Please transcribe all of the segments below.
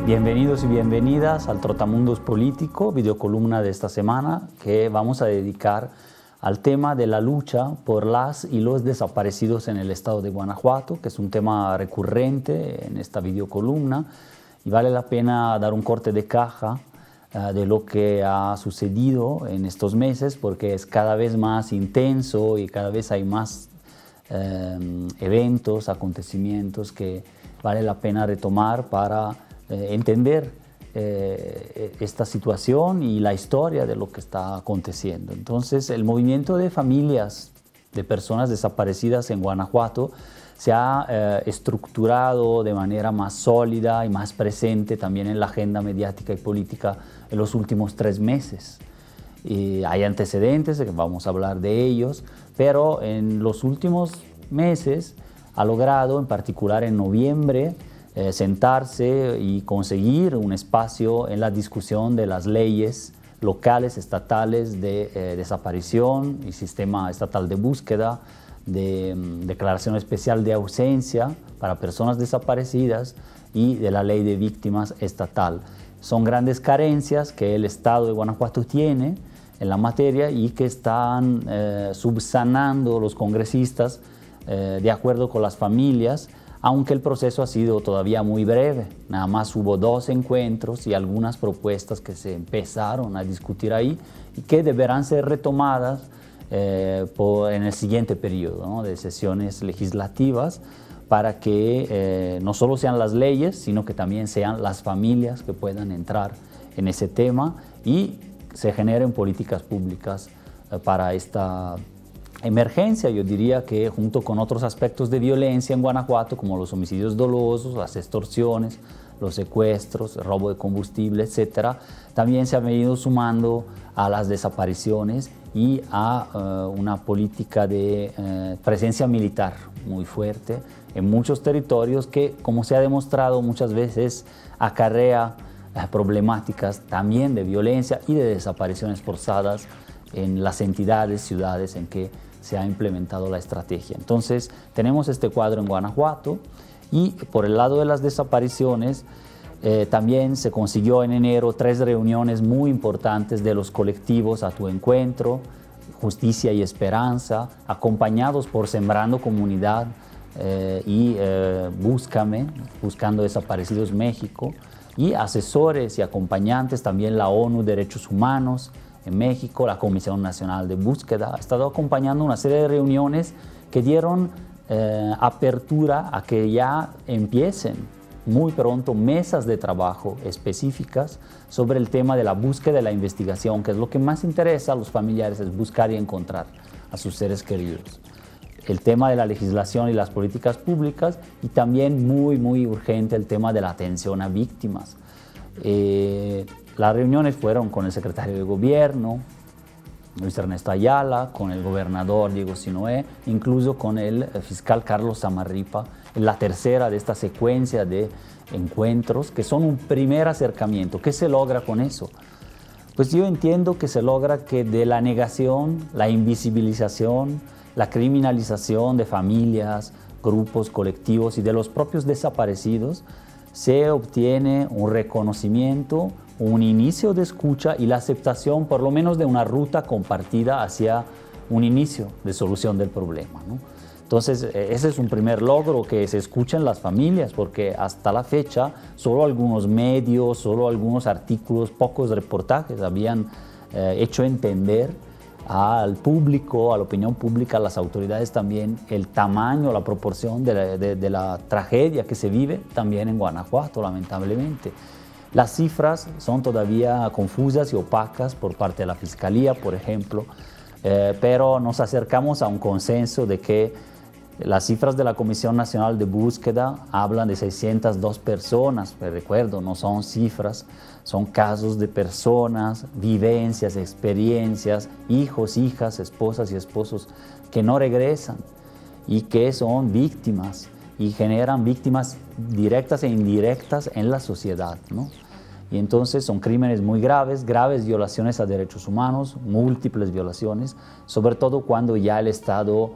Bienvenidos y bienvenidas al Trotamundos Político, videocolumna de esta semana que vamos a dedicar al tema de la lucha por las y los desaparecidos en el estado de Guanajuato, que es un tema recurrente en esta videocolumna y vale la pena dar un corte de caja de lo que ha sucedido en estos meses porque es cada vez más intenso y cada vez hay más eventos, acontecimientos que vale la pena retomar para entender esta situación y la historia de lo que está aconteciendo. Entonces, el movimiento de familias de personas desaparecidas en Guanajuato se ha estructurado de manera más sólida y más presente también en la agenda mediática y política en los últimos 3 meses. Hay antecedentes, vamos a hablar de ellos, pero en los últimos meses ha logrado, en particular en noviembre, sentarse y conseguir un espacio en la discusión de las leyes locales, estatales de desaparición y sistema estatal de búsqueda, de declaración especial de ausencia para personas desaparecidas y de la ley de víctimas estatal. Son grandes carencias que el Estado de Guanajuato tiene en la materia y que están subsanando los congresistas de acuerdo con las familias, aunque el proceso ha sido todavía muy breve. Nada más hubo 2 encuentros y algunas propuestas que se empezaron a discutir ahí y que deberán ser retomadas en el siguiente periodo, ¿no?, de sesiones legislativas para que no solo sean las leyes, sino que también sean las familias que puedan entrar en ese tema y se generen políticas públicas para esta emergencia. Yo diría que junto con otros aspectos de violencia en Guanajuato, como los homicidios dolosos, las extorsiones, los secuestros, el robo de combustible, etc., también se han venido sumando a las desapariciones y a una política de presencia militar muy fuerte en muchos territorios que, como se ha demostrado muchas veces, acarrea problemáticas también de violencia y de desapariciones forzadas en las entidades, ciudades en que se ha implementado la estrategia. Entonces, tenemos este cuadro en Guanajuato y por el lado de las desapariciones también se consiguió en enero 3 reuniones muy importantes de los colectivos A Tu Encuentro, Justicia y Esperanza, acompañados por Sembrando Comunidad y Búscame, Buscando Desaparecidos México, y asesores y acompañantes, también la ONU Derechos Humanos en México, la Comisión Nacional de Búsqueda, ha estado acompañando una serie de reuniones que dieron apertura a que ya empiecen muy pronto mesas de trabajo específicas sobre el tema de la búsqueda y la investigación, que es lo que más interesa a los familiares, es buscar y encontrar a sus seres queridos. El tema de la legislación y las políticas públicas y también muy urgente el tema de la atención a víctimas. Las reuniones fueron con el secretario de Gobierno, Luis Ernesto Ayala, con el gobernador Diego Sinoé, incluso con el fiscal Carlos Zamarripa, la tercera de esta secuencia de encuentros, que son un primer acercamiento. ¿Qué se logra con eso? Pues yo entiendo que se logra que de la negación, la invisibilización, la criminalización de familias, grupos, colectivos y de los propios desaparecidos, se obtiene un reconocimiento, un inicio de escucha y la aceptación por lo menos de una ruta compartida hacia un inicio de solución del problema, ¿no? Entonces, ese es un primer logro, que se escuchen las familias, porque hasta la fecha solo algunos medios, solo algunos artículos, pocos reportajes habían hecho entender al público, a la opinión pública, a las autoridades también, el tamaño, la proporción de la tragedia que se vive también en Guanajuato, lamentablemente. Las cifras son todavía confusas y opacas por parte de la Fiscalía, por ejemplo, pero nos acercamos a un consenso de que las cifras de la Comisión Nacional de Búsqueda hablan de 602 personas, pero recuerdo, no son cifras, son casos de personas, vivencias, experiencias, hijos, hijas, esposas y esposos que no regresan y que son víctimas y generan víctimas directas e indirectas en la sociedad, ¿no? Y entonces son crímenes muy graves, graves violaciones a derechos humanos, múltiples violaciones, sobre todo cuando ya el Estado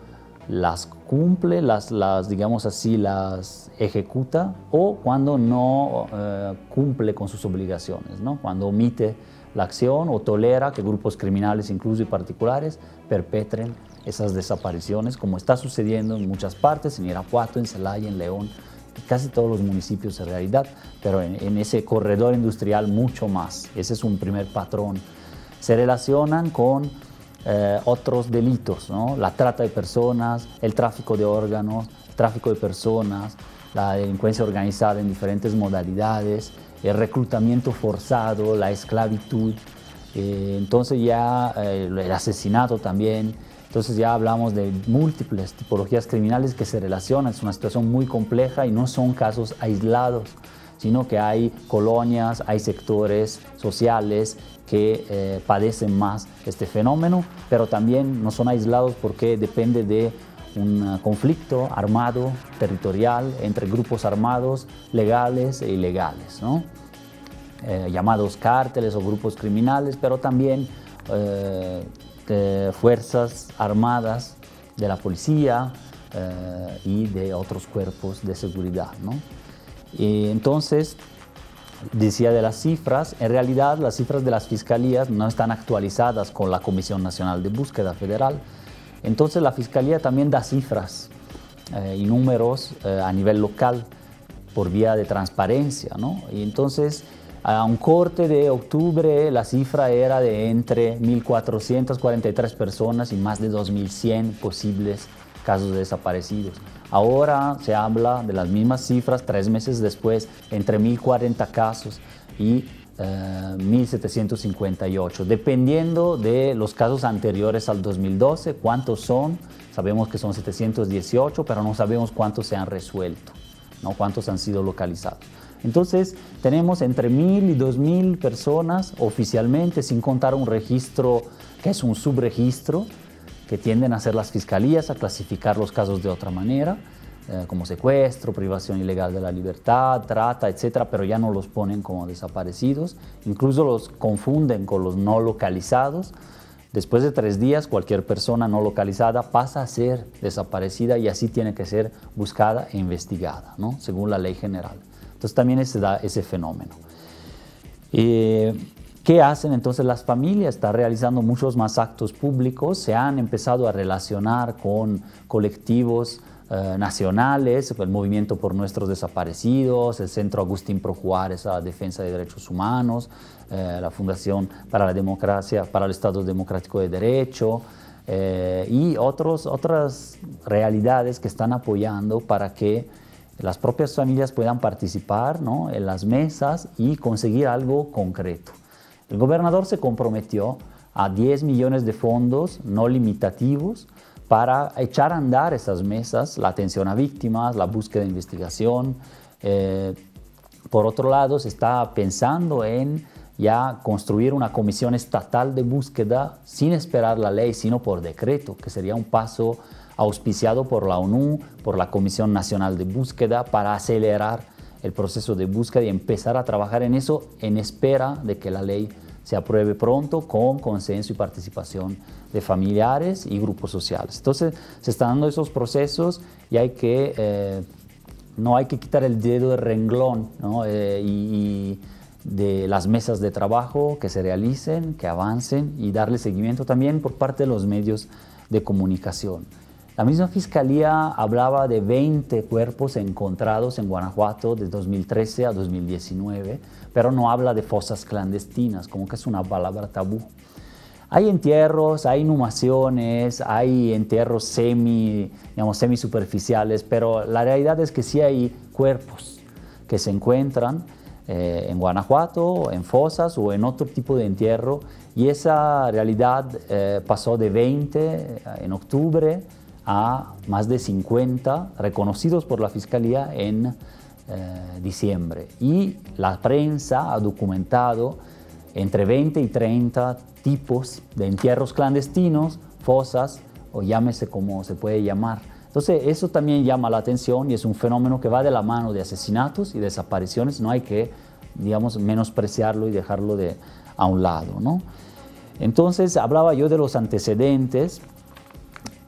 las cumple, digamos así, las ejecuta, o cuando no cumple con sus obligaciones, ¿no? Cuando omite la acción o tolera que grupos criminales, incluso y particulares, perpetren esas desapariciones, como está sucediendo en muchas partes, en Irapuato, en Celaya, en León, casi todos los municipios en realidad, pero en ese corredor industrial mucho más. Ese es un primer patrón. Se relacionan con otros delitos, ¿no? La trata de personas, el tráfico de órganos, el tráfico de personas, la delincuencia organizada en diferentes modalidades, el reclutamiento forzado, la esclavitud, entonces ya el asesinato también. Entonces ya hablamos de múltiples tipologías criminales que se relacionan. Es una situación muy compleja y no son casos aislados, sino que hay colonias, hay sectores sociales que padecen más este fenómeno, pero también no son aislados porque depende de un conflicto armado, territorial, entre grupos armados, legales e ilegales, ¿no? Llamados cárteles o grupos criminales, pero también fuerzas armadas de la policía y de otros cuerpos de seguridad, ¿no? Y entonces, decía de las cifras, en realidad las cifras de las fiscalías no están actualizadas con la Comisión Nacional de Búsqueda Federal. Entonces la Fiscalía también da cifras y números a nivel local por vía de transparencia, ¿no? Y entonces, a un corte de octubre, la cifra era de entre 1.443 personas y más de 2.100 posibles casos de desaparecidos. Ahora se habla de las mismas cifras 3 meses después, entre 1.040 casos y 1.758, dependiendo de los casos anteriores al 2012, cuántos son. Sabemos que son 718, pero no sabemos cuántos se han resuelto, ¿no? Cuántos han sido localizados. Entonces, tenemos entre 1.000 y 2.000 personas oficialmente, sin contar un registro que es un subregistro, que tienden a hacer las fiscalías, a clasificar los casos de otra manera, como secuestro, privación ilegal de la libertad, trata, etcétera, pero ya no los ponen como desaparecidos, incluso los confunden con los no localizados. Después de 3 días, cualquier persona no localizada pasa a ser desaparecida y así tiene que ser buscada e investigada, ¿no? Según la ley general. Entonces también se da ese fenómeno. ¿Qué hacen entonces las familias? Están realizando muchos más actos públicos, se han empezado a relacionar con colectivos nacionales, el Movimiento por Nuestros Desaparecidos, el Centro Agustín Pro Juárez a la Defensa de Derechos Humanos, la Fundación para la Democracia, para el Estado Democrático de Derecho y otras realidades que están apoyando para que las propias familias puedan participar, ¿no?, en las mesas y conseguir algo concreto. El gobernador se comprometió a 10 millones de fondos no limitativos para echar a andar esas mesas, la atención a víctimas, la búsqueda de investigación. Por otro lado, se está pensando en ya construir una comisión estatal de búsqueda sin esperar la ley, sino por decreto, que sería un paso auspiciado por la ONU, por la Comisión Nacional de Búsqueda, para acelerar el proceso de búsqueda y empezar a trabajar en eso en espera de que la ley se apruebe pronto con consenso y participación de familiares y grupos sociales. Entonces se están dando esos procesos y no hay que quitar el dedo del renglón, ¿no? Y de las mesas de trabajo que se realicen, que avancen y darle seguimiento también por parte de los medios de comunicación. La misma Fiscalía hablaba de 20 cuerpos encontrados en Guanajuato de 2013 a 2019, pero no habla de fosas clandestinas, como que es una palabra tabú. Hay entierros, hay inhumaciones, hay entierros semisuperficiales, pero la realidad es que sí hay cuerpos que se encuentran en Guanajuato, en fosas o en otro tipo de entierro, y esa realidad pasó de 20 en octubre a más de 50 reconocidos por la Fiscalía en diciembre. Y la prensa ha documentado entre 20 y 30 tipos de entierros clandestinos, fosas, o llámese como se puede llamar. Entonces eso también llama la atención y es un fenómeno que va de la mano de asesinatos y desapariciones. No hay que, digamos, menospreciarlo y dejarlo a un lado, ¿no? Entonces hablaba yo de los antecedentes.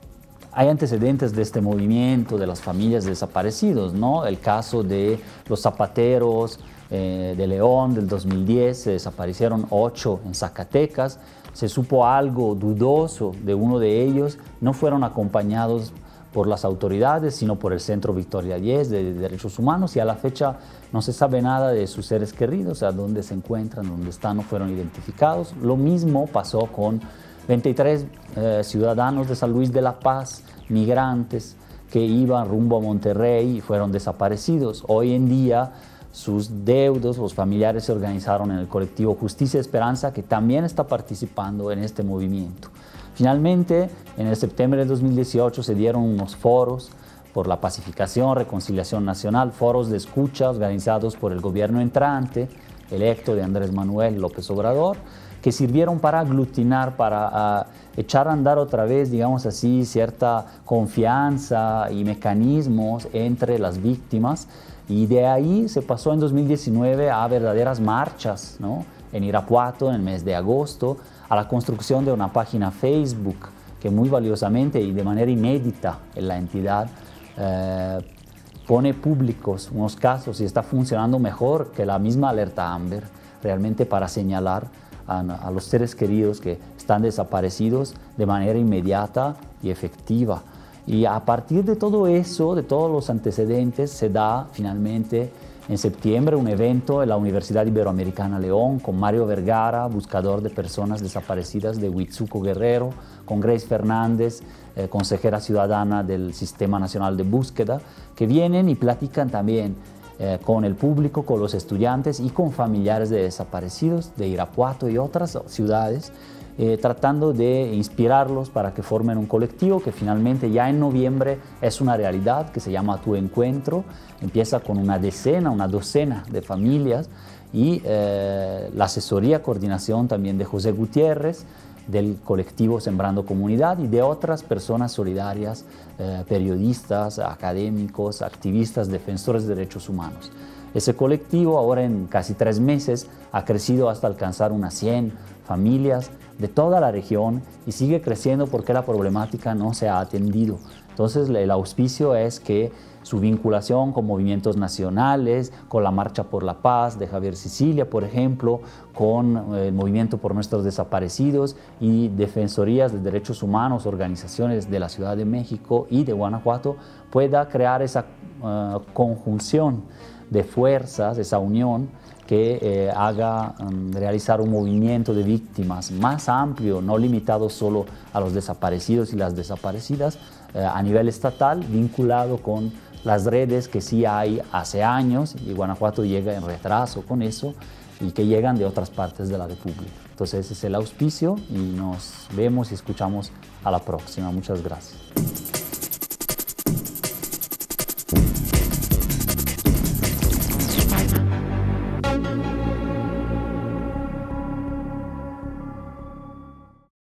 hay antecedentes de este movimiento de las familias desaparecidos, ¿no? El caso de los zapateros de León del 2010, se desaparecieron 8 en Zacatecas, se supo algo dudoso de uno de ellos, no fueron acompañados por las autoridades, sino por el Centro Victoria Yes de Derechos Humanos, y a la fecha no se sabe nada de sus seres queridos, a dónde se encuentran, dónde están, no fueron identificados. Lo mismo pasó con 23 ciudadanos de San Luis de la Paz, migrantes, que iban rumbo a Monterrey y fueron desaparecidos. Hoy en día sus deudos, los familiares se organizaron en el colectivo Justicia y Esperanza, que también está participando en este movimiento. Finalmente, en el septiembre de 2018 se dieron unos foros por la pacificación, reconciliación nacional, foros de escucha organizados por el gobierno entrante, electo de Andrés Manuel López Obrador, que sirvieron para aglutinar, para echar a andar otra vez, digamos así, cierta confianza y mecanismos entre las víctimas. Y de ahí se pasó en 2019 a verdaderas marchas, ¿no? En Irapuato, en el mes de agosto, a la construcción de una página Facebook que muy valiosamente y de manera inédita en la entidad pone públicos unos casos y está funcionando mejor que la misma alerta Amber, realmente para señalar a los seres queridos que están desaparecidos de manera inmediata y efectiva. Y a partir de todo eso, de todos los antecedentes, se da finalmente en septiembre un evento en la Universidad Iberoamericana León con Mario Vergara, buscador de personas desaparecidas de Huitzuco Guerrero, con Grace Fernández, consejera ciudadana del Sistema Nacional de Búsqueda, que vienen y platican también con el público, con los estudiantes y con familiares de desaparecidos de Irapuato y otras ciudades, tratando de inspirarlos para que formen un colectivo que finalmente ya en noviembre es una realidad, que se llama Tu Encuentro. Empieza con una docena de familias y la asesoría, coordinación también de José Gutiérrez, del colectivo Sembrando Comunidad y de otras personas solidarias, periodistas, académicos, activistas, defensores de derechos humanos. Ese colectivo ahora en casi 3 meses ha crecido hasta alcanzar unas 100 familias de toda la región y sigue creciendo porque la problemática no se ha atendido. Entonces el auspicio es que su vinculación con movimientos nacionales, con la Marcha por la Paz de Javier Sicilia, por ejemplo, con el Movimiento por Nuestros Desaparecidos y defensorías de derechos humanos, organizaciones de la Ciudad de México y de Guanajuato, pueda crear esa conjunción de fuerzas, esa unión que haga realizar un movimiento de víctimas más amplio, no limitado solo a los desaparecidos y las desaparecidas, a nivel estatal, vinculado con las redes que sí hay hace años, y Guanajuato llega en retraso con eso, y que llegan de otras partes de la República. Entonces ese es el auspicio y nos vemos y escuchamos a la próxima. Muchas gracias.